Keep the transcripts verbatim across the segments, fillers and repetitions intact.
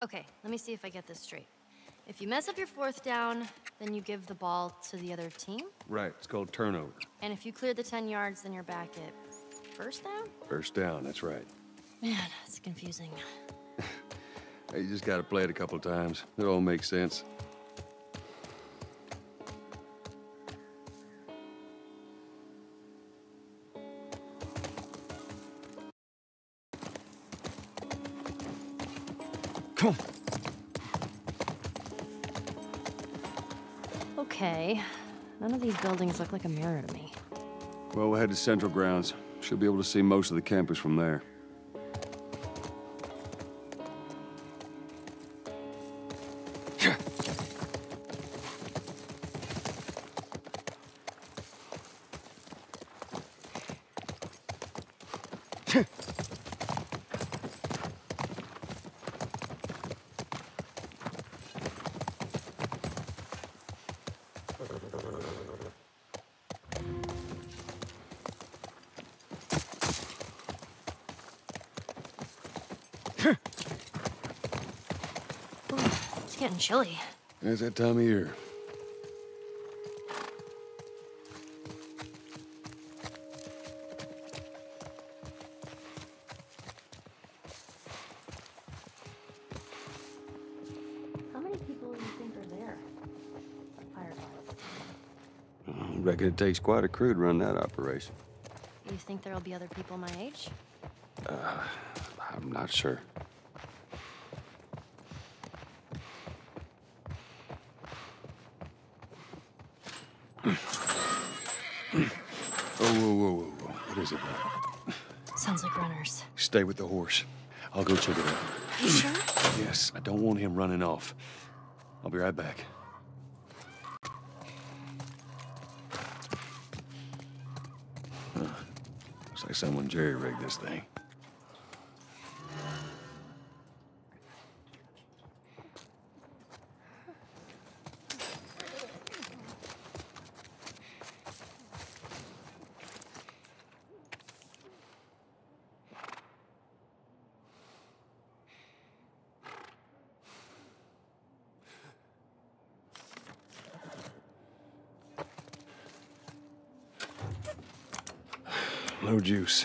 Okay, let me see if I get this straight. If you mess up your fourth down, then you give the ball to the other team? Right, it's called turnover. And if you clear the ten yards, then you're back at first down? First down, that's right. Man, it's confusing. Hey, you just gotta play it a couple times. It all makes sense. Come on. Okay. None of these buildings look like a mirror to me. Well, we'll head to Central Grounds. Should be able to see most of the campus from there. Ooh, it's getting chilly. It's that time of year. How many people do you think are there? Fireflies. I reckon it takes quite a crew to run that operation. You think there'll be other people my age? Uh, I'm not sure. Oh, whoa, whoa, whoa, whoa. What is it now? Sounds like runners. Stay with the horse. I'll go check it out. You sure? Yes, I don't want him running off. I'll be right back. Huh. Looks like someone jerry-rigged this thing. No juice.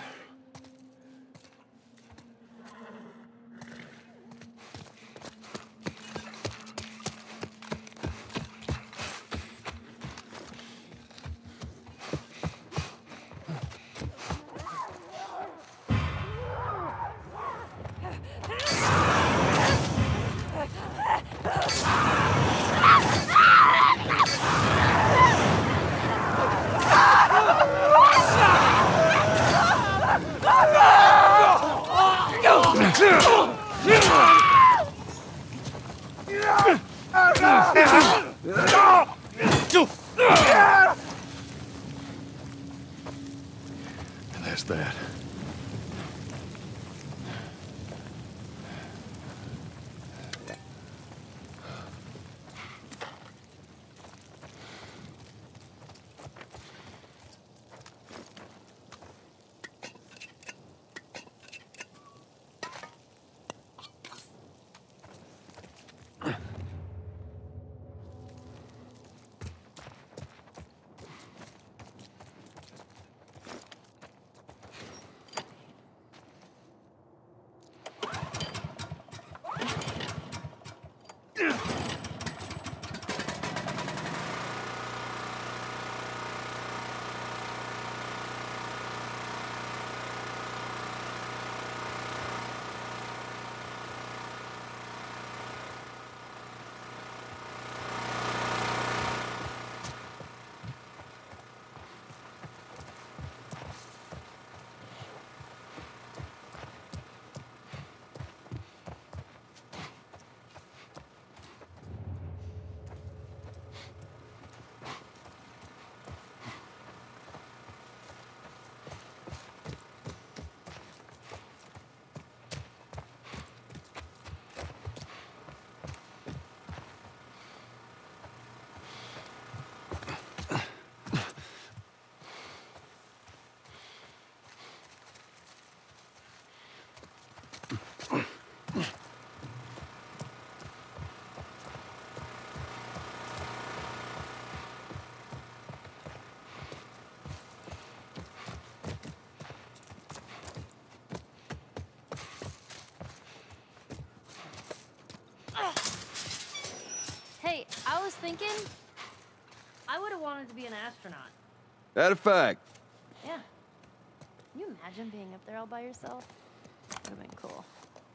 was thinking? I would have wanted to be an astronaut. That a fact. Yeah. Can you imagine being up there all by yourself? Would have been cool.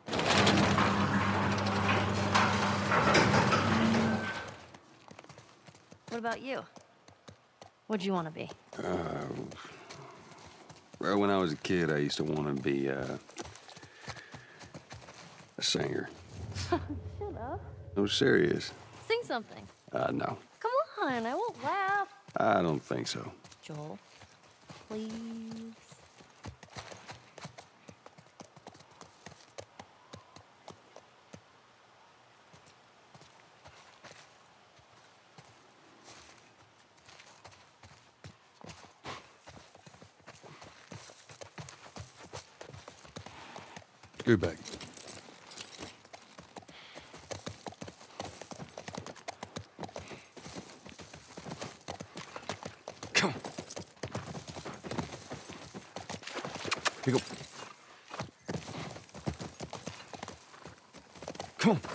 What about you? What'd you want to be? Uh, well, when I was a kid, I used to want to be uh, a singer. Shut up. No, serious. Sing something. Uh, no. Come on, I won't laugh. I don't think so. Joel, please. Scoot back. Come on. Here you go. Come on.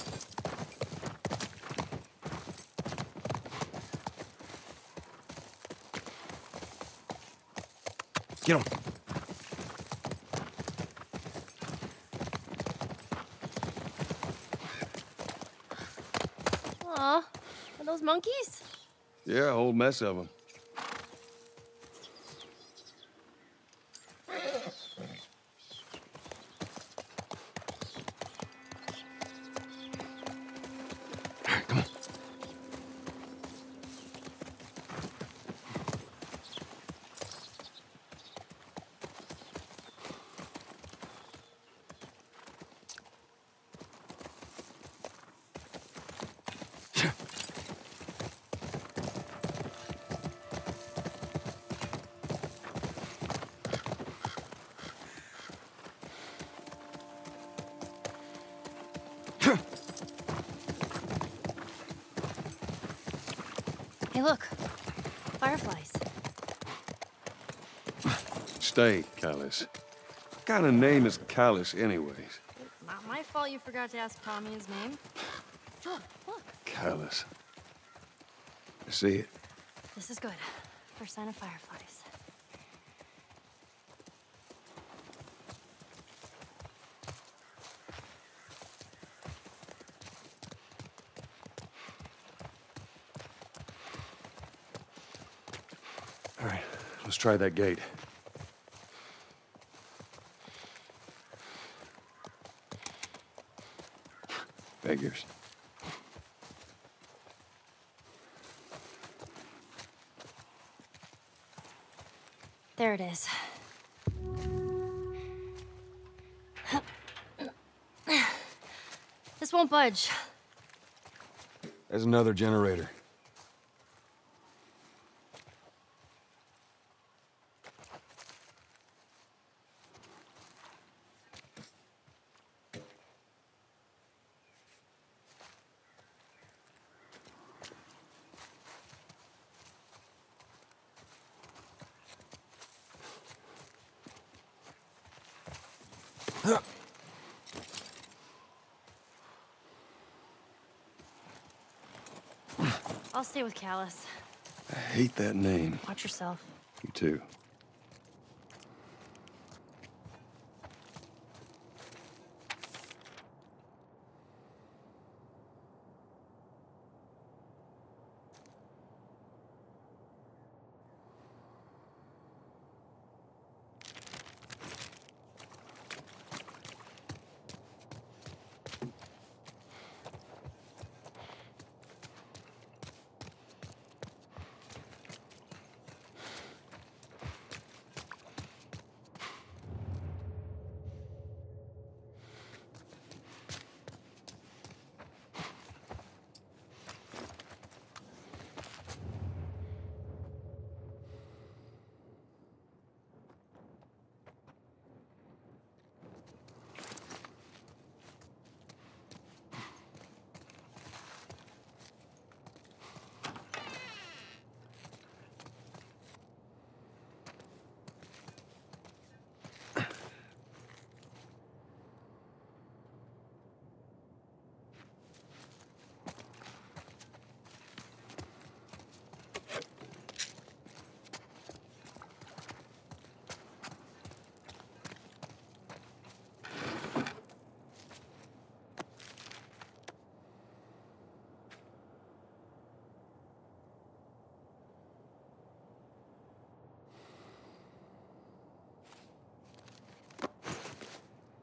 Get on. Aw, are those monkeys? Yeah, a whole mess of them. Come on. Hey, look. Fireflies. Stay, Callus. What kind of name is Callus, anyways? Not my fault you forgot to ask Tommy his name. Look, look. Callus. I see it. This is good. First sign of fireflies. All right, let's try that gate. Figures. There it is. This won't budge. There's another generator. I'll stay with Callus. I hate that name. Watch yourself. You too.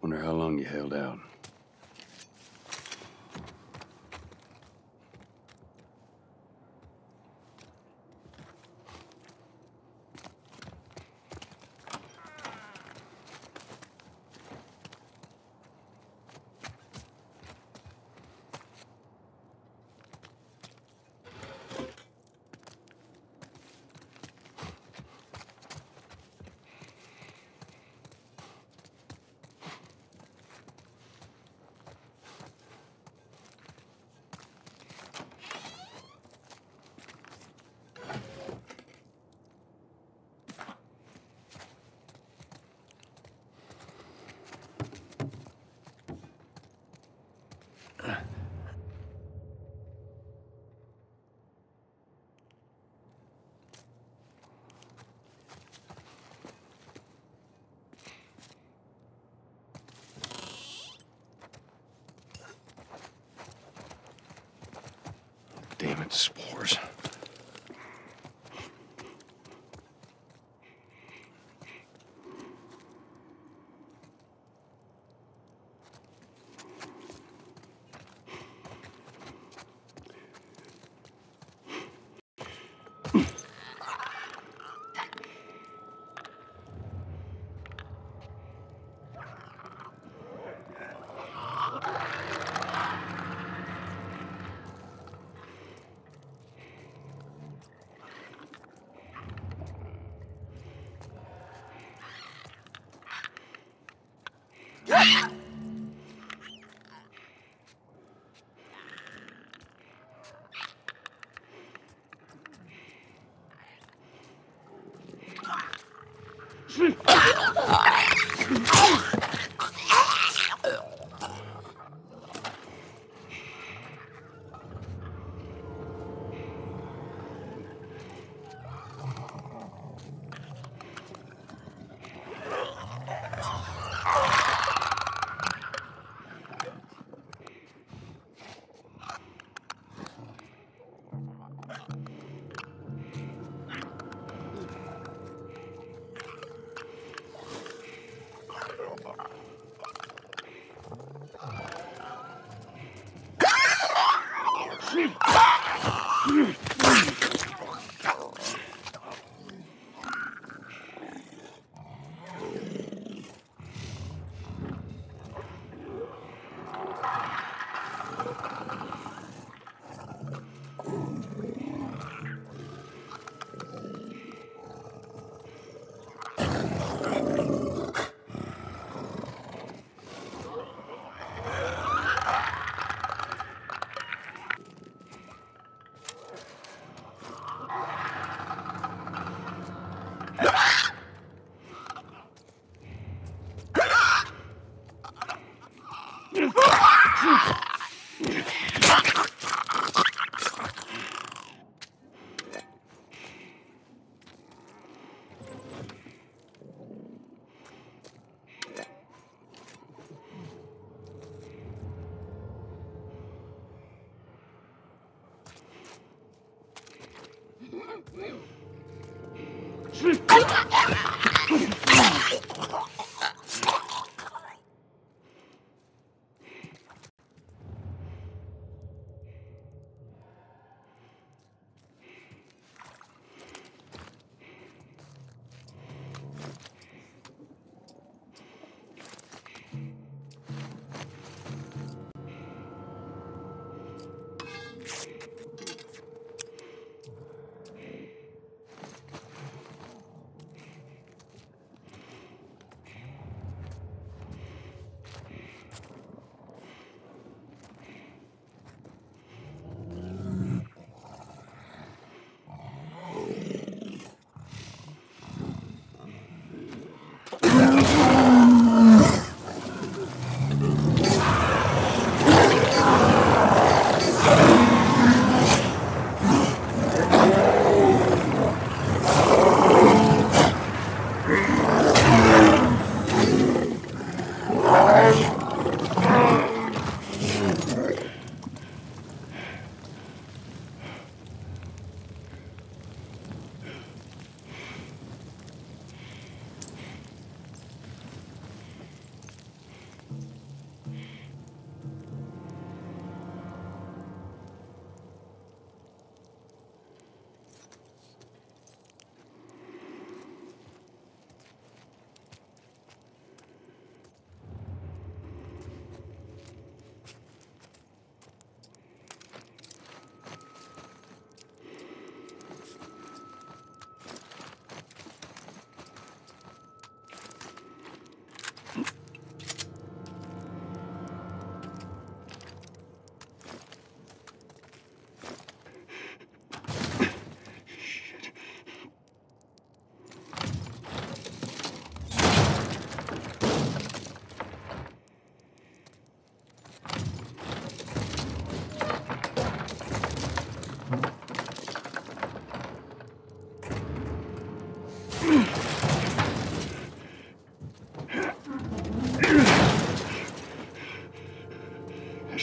Wonder how long you held out. Damn it, spores.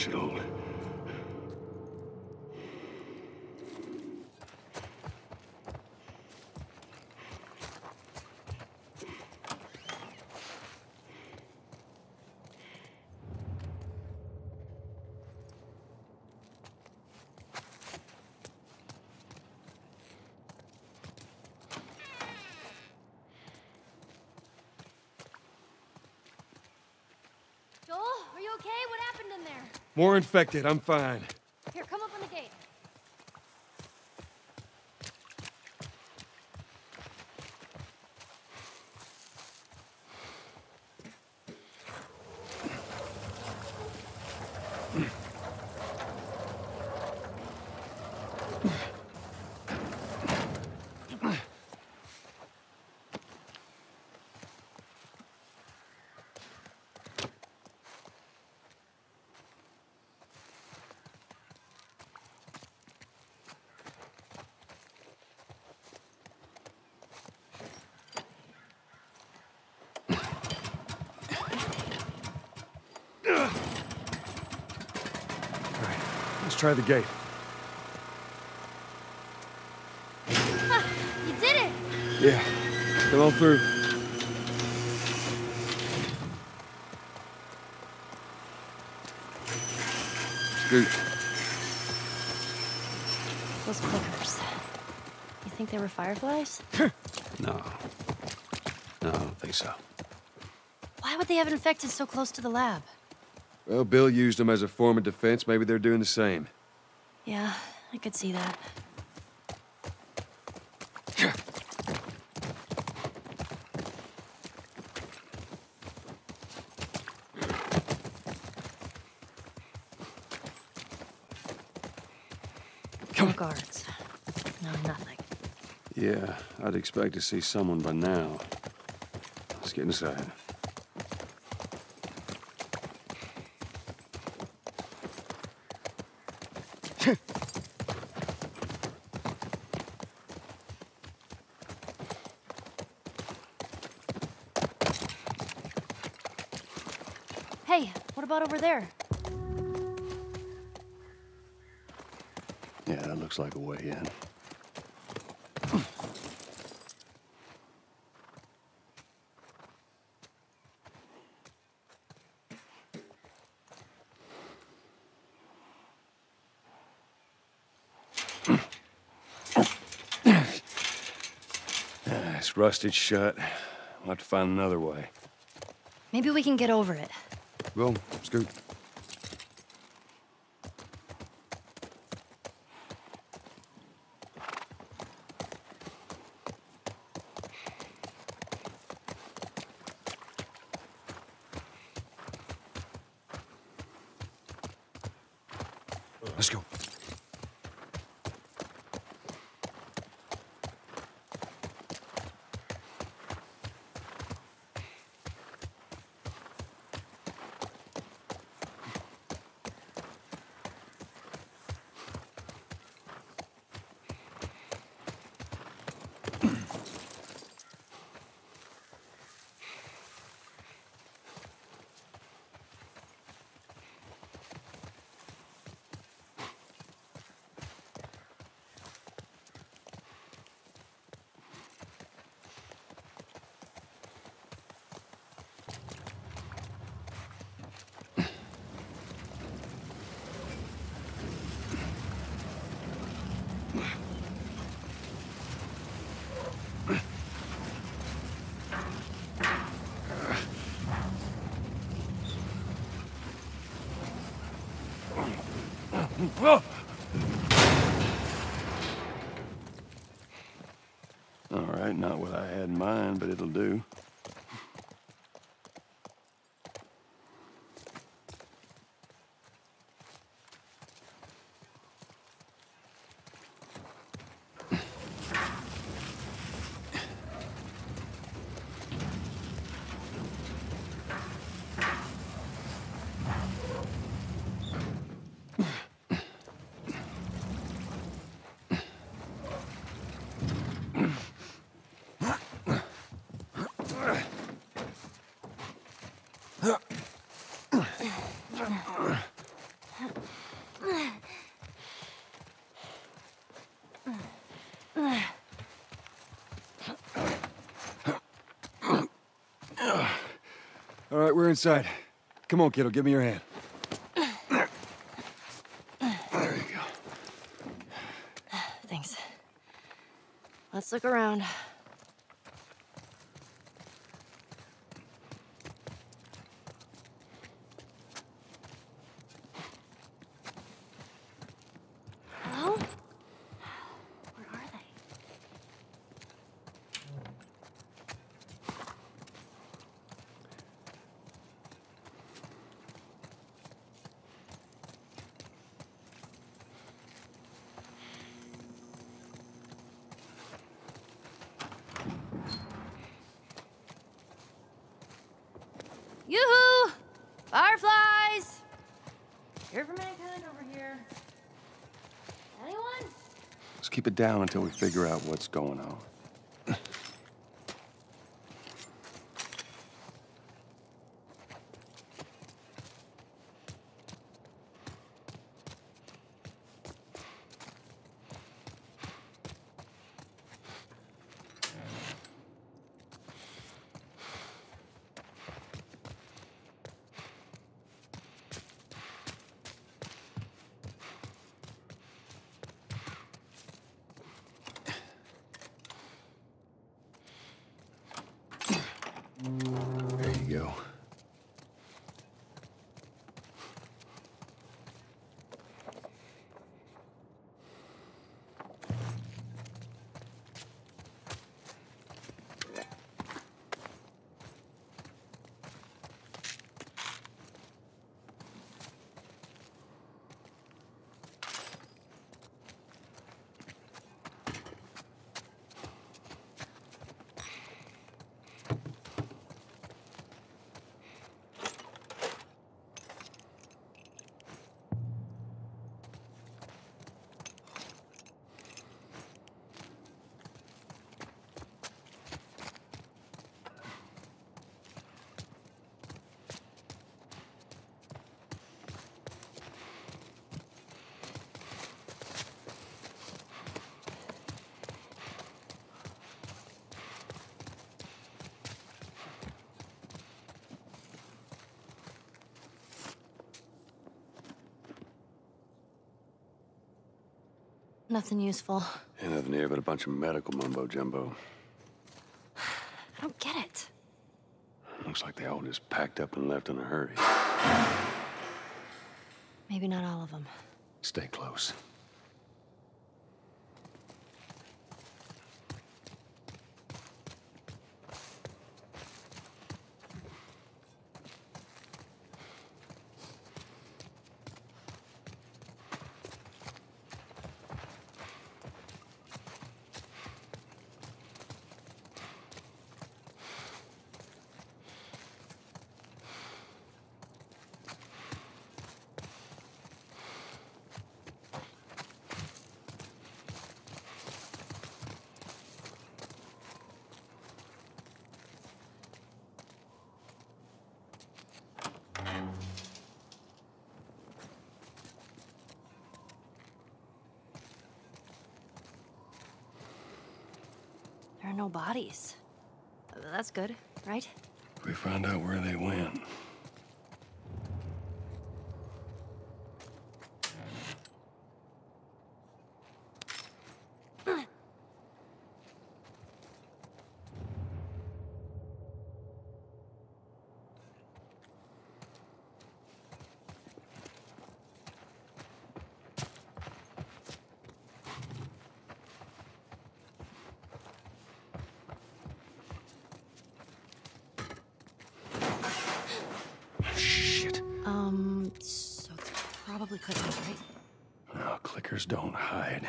gone. Joel, are you okay? What happened in there? More infected. I'm fine. Here, come up on the gate. Let's try the gate. Ha! You did it! Yeah. Come on through. Scoot. Those clickers. You think they were fireflies? No. No, I don't think so. Why would they have infected so close to the lab? Well, Bill used them as a form of defense. Maybe they're doing the same. Yeah, I could see that. No guards. No, nothing. Yeah, I'd expect to see someone by now. Let's get inside. Hey, what about over there? Yeah, that looks like a way in. Ah, it's rusted shut. We'll have to find another way. Maybe we can get over it. Well, Scoot. Let's go. Whoa! All right, not what I had in mind, but it'll do. All right, we're inside. Come on, kiddo, give me your hand. There. There you go. Thanks. Let's look around. Hello? Where are they? Yoo-hoo! Fireflies! Hear from any kind over here? Anyone? Let's keep it down until we figure out what's going on. There you go. Nothing useful. Ain't nothing here but a bunch of medical mumbo-jumbo. I don't get it. Looks like they all just packed up and left in a hurry. Maybe not all of them. Stay close. There are no bodies. That's good, right? We found out where they went. Um, so it's probably clickers, right? No, clickers don't hide.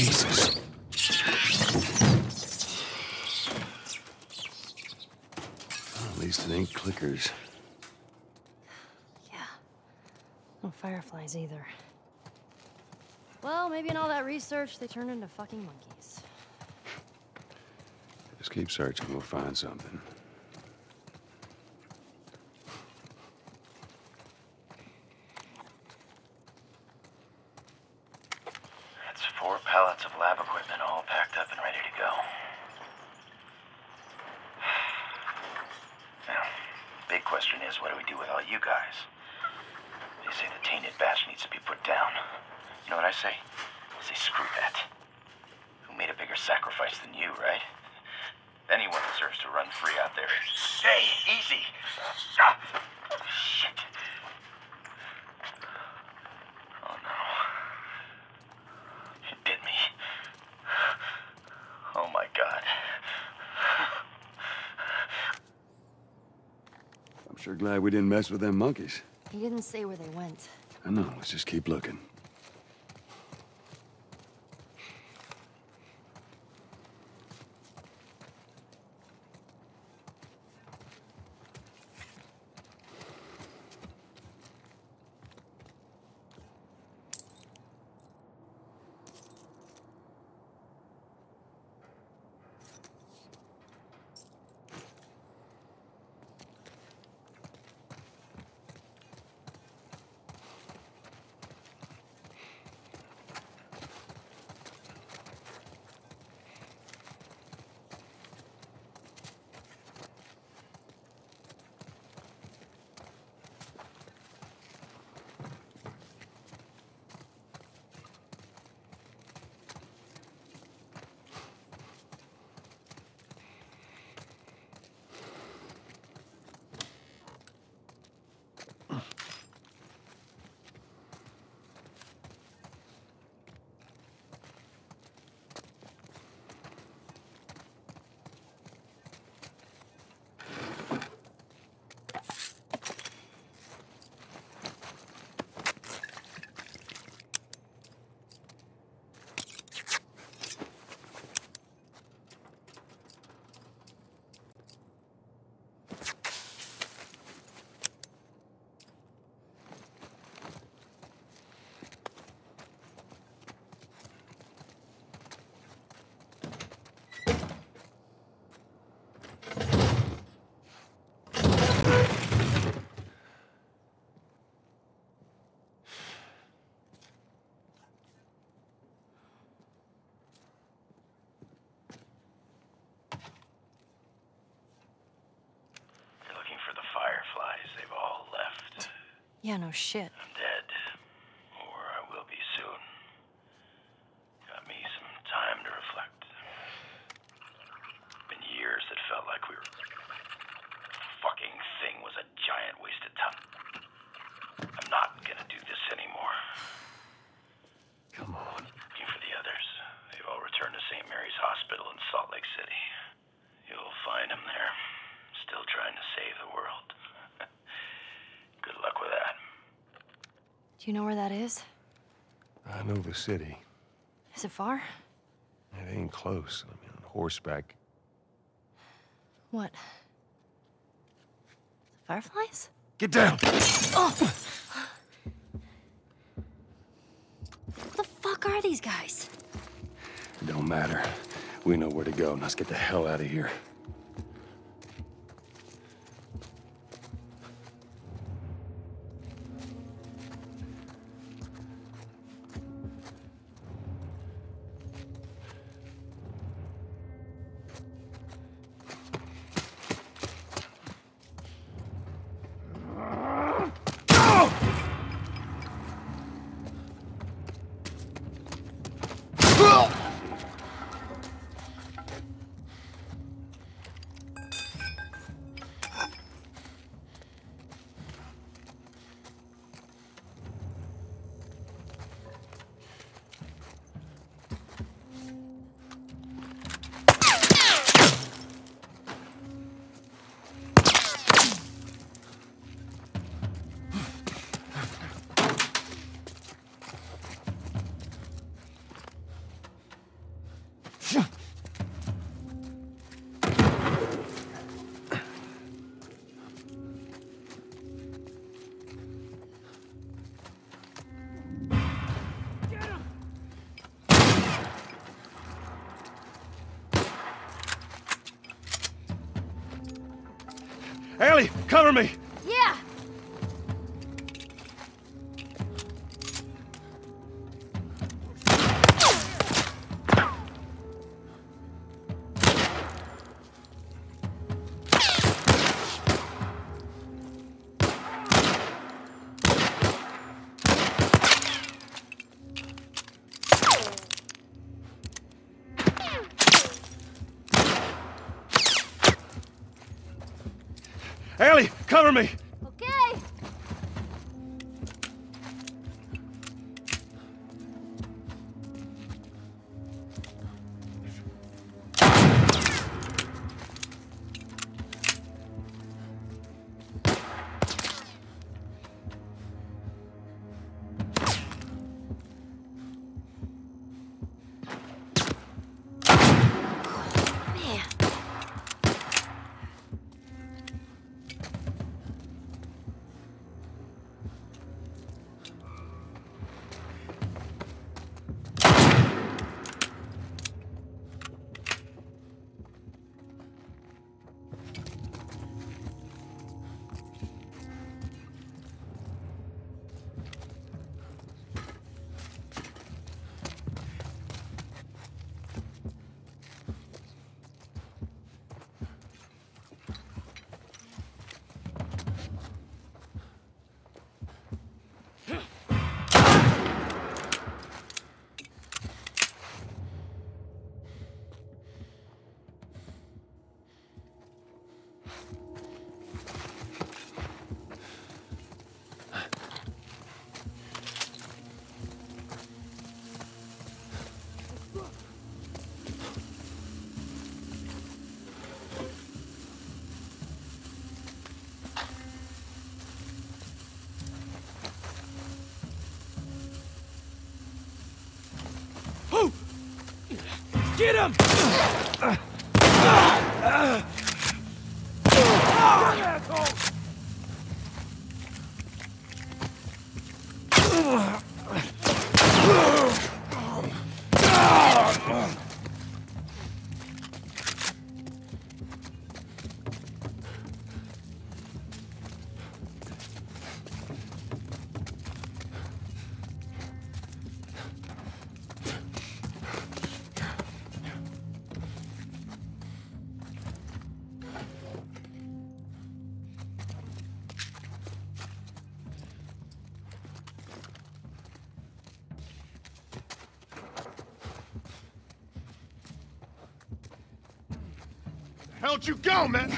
Jesus. Well, at least it ain't clickers. Yeah. No fireflies either. Well, maybe in all that research, they turned into fucking monkeys. Just keep searching, we'll find something. That's four pallets of lab equipment all packed up and ready to go. Now, big question is, what do we do with all you guys? They say the tainted batch needs to be put down. You know what I say? I say screw that. Who made a bigger sacrifice than you, right? Anyone deserves to run free out there. Hey, easy! Ah, shit. Oh no. It bit me. Oh my God. I'm sure glad we didn't mess with them monkeys. He didn't say where they went. I know, let's just keep looking. Yeah, no shit. I'm dead. Or I will be soon. Got me some time to reflect. Been years that felt like we were... The fucking thing was a giant waste of time. I'm not gonna do this anymore. Come on. Looking for the others. They've all returned to Saint Mary's Hospital in Salt Lake City. You'll find them there. Still trying to save the world. Good luck with that. Do you know where that is? I know the city. Is it far? It ain't close. I mean, on horseback. What? Fireflies? Get down! Oh! What the fuck are these guys? It don't matter. We know where to go. Now let's get the hell out of here. Ellie, cover me! Yeah! Ellie, cover me! Okay! Get him! How'd you go, man?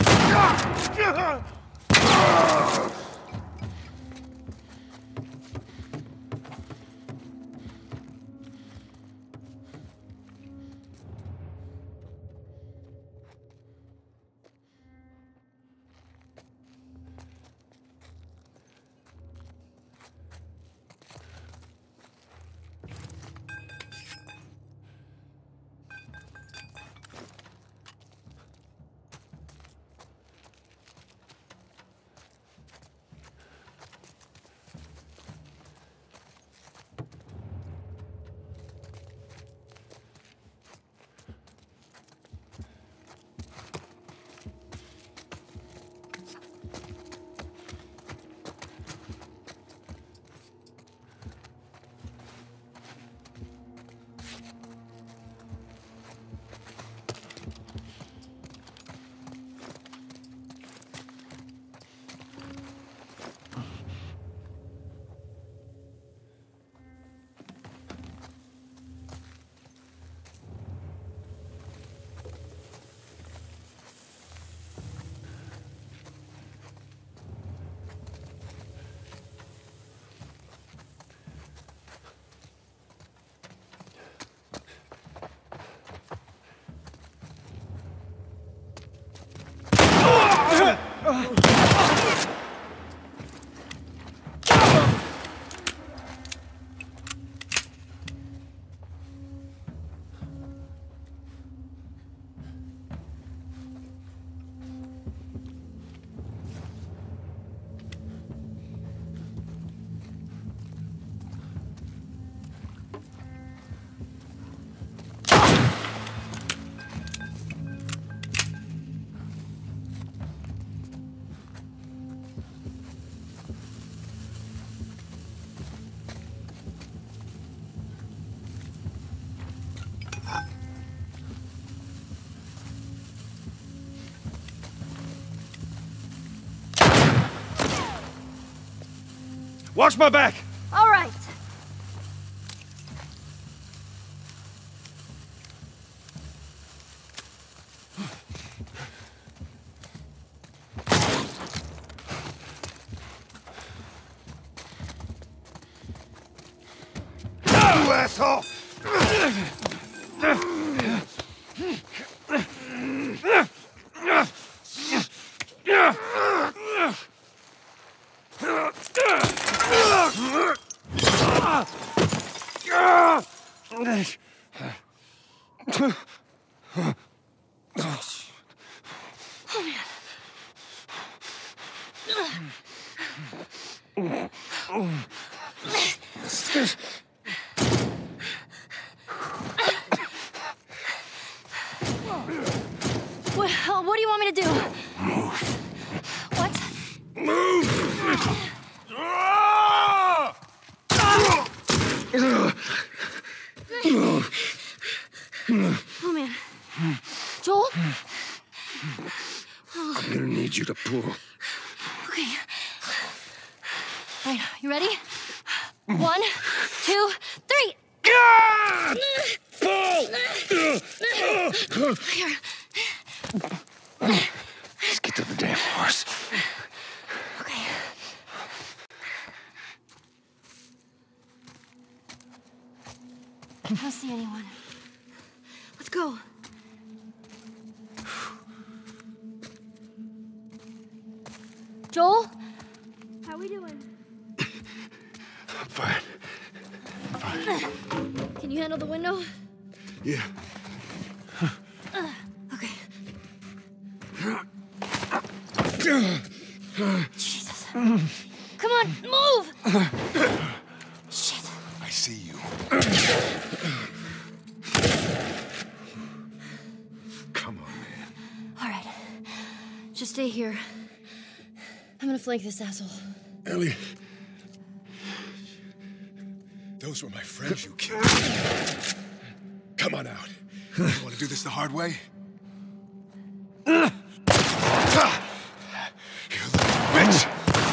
Watch my back! All right. You asshole! What, uh, what do you want me to do? Move. What? Oh, man. Joel? I'm gonna need you to pull. Okay. All right, you ready? One, two, three. Here. Let's get to the damn horse. Okay. I don't see anyone. Let's go. Joel? How we doing? I'm fine. Fine. Can you handle the window? Yeah. Uh, okay. Jesus. Come on, move! Shit. I see you. Come on, man. All right. Just stay here. I'm gonna flank this asshole. Ellie. Those were my friends you killed. Come on out. You want to do this the hard way? You little bitch!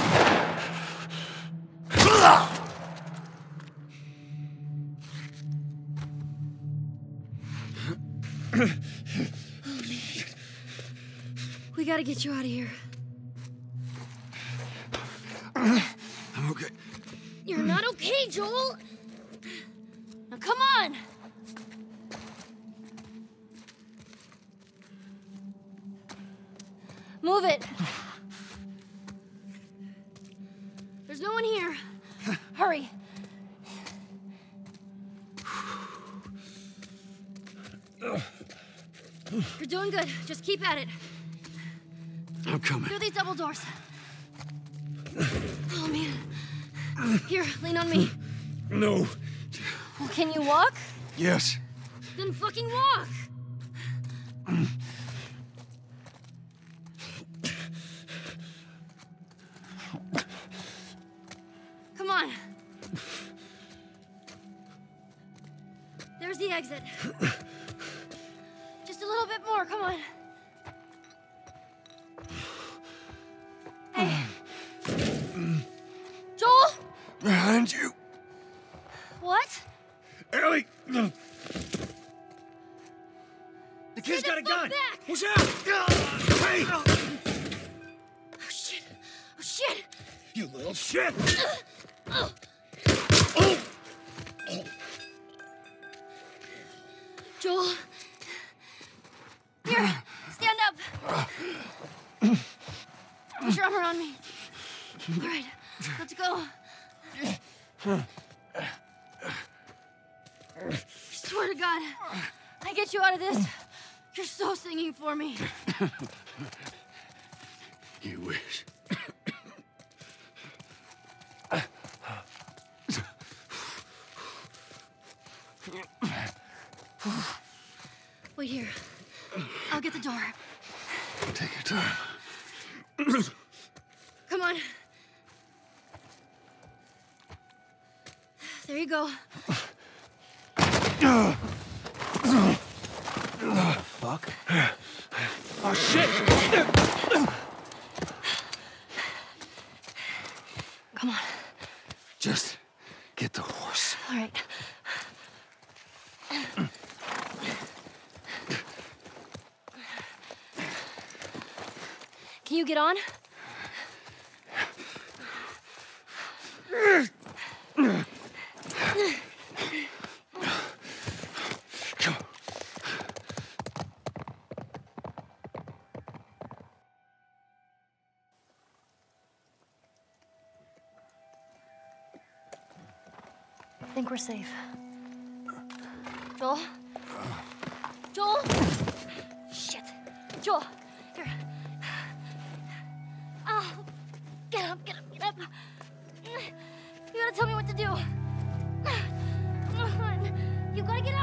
We gotta get you out of here. I'm okay. You're not okay, Joel! Now come on! Move it! There's no one here. Hurry. You're doing good. Just keep at it. I'm coming. Through these double doors. Oh, man. Here, lean on me. No. Well, can you walk? Yes. Then fucking walk! Come on. There's the exit. Just a little bit more, come on. Hey. Joel? Behind you. What? Ellie! The kid's got a gun! Back. What's out? Hey! Oh, shit. Oh, shit! You little shit! Oh. Oh! Joel. Here, stand up. Put your arm around me. All right, let's go. I swear to God, I get you out of this. You're so singing for me. You wish. Wait here. I'll get the door. Take your time. Come on. There you go. Fuck. Oh, shit! Come on. Just get the horse. All right. Can you get on? Come on. I think we're safe. Joel? Joel? Shit. Joel, here. Oh, get up, get up, get up. You gotta tell me what to do. Come on. You gotta get